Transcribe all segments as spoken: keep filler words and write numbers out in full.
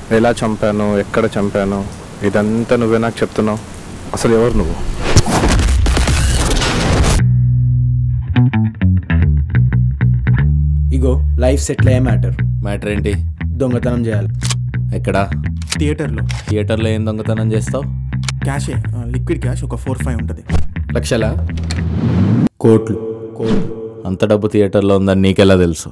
ఎలా చంపాను, ఎక్కడ చంపాను, ఇదంతా నువ్వే నాకు చెప్తున్నావు. అసలు ఎవరు నువ్వు? ఇగో లైఫ్ సెటిల్ అయ్యే మ్యాటర్. మ్యాటర్ ఏంటి? దొంగతనం చేయాలి. ఎక్కడా? థియేటర్లో. థియేటర్లో ఏం దొంగతనం చేస్తావు? క్యాషే, లిక్విడ్ క్యాష్ ఒక ఫోర్ ఫైవ్ ఉంటుంది. లక్షల కోట్లు కోట్లు అంత డబ్బు థియేటర్లో ఉందని నీకెలా తెలుసు?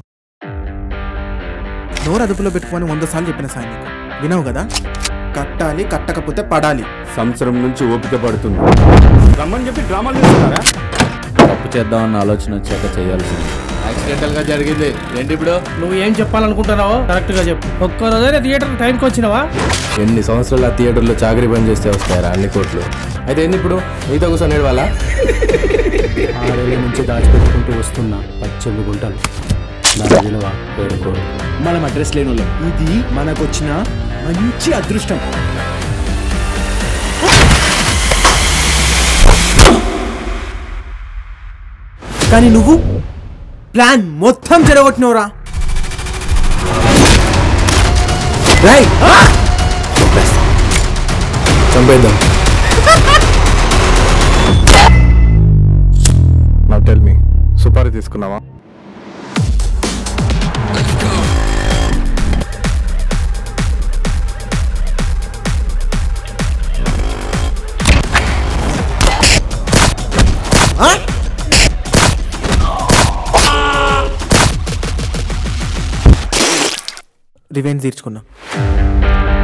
నోరు అదుపులో పెట్టుకొని వంద సార్లు చెప్పిన సాయి నీకు వినవు కదా. కట్టాలి, కట్టకపోతే పడాలి. సంవత్సరం నుంచి ఓపిక పడుతుంది. రమ్మని చెప్పి డ్రామాలు చేస్తున్నారా? తప్పు చేద్దామన్న ఆలోచన వచ్చాక చేయాల్సింది. యాక్సిడెంటల్ గా జరిగింది. ఏంటి ఇప్పుడు? నువ్వు ఏం చెప్పాలనుకుంటున్నావో కరెక్ట్ గా చెప్పు. ఒక్క రోజైనా థియేటర్ టైంకి వచ్చినావా? ఎన్ని సంవత్సరాలు ఆ థియేటర్లో చాకరీ పని చేస్తే వస్తాయరా అన్ని కోట్లు? అయితే ఏంది ఇప్పుడు నీతో కూర్చొని వాళ్ళ ఆరేళ్ళ నుంచి దాచిపెట్టుకుంటూ వస్తున్నా పచ్చళ్ళు గుంటలు నా విలువ ఏడు కోట్లు. మనం అడ్రస్ లేని వాళ్ళం. ఇది మనకొచ్చిన మంచి అదృష్టం. కానీ నువ్వు ప్లాన్ మొత్తం జరగొట్టినవురా. చంపేద్దాం. నా టెల్ మీ, సుపారీ తీసుకున్నావా? రివెంజ్ తీర్చుకున్నా.